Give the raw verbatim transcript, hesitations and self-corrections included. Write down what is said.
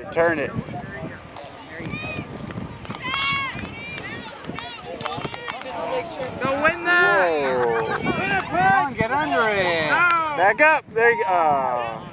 Turn it. Go win that! Whoa. Win it, Come on, get under it. No. Back up. There you go. Oh.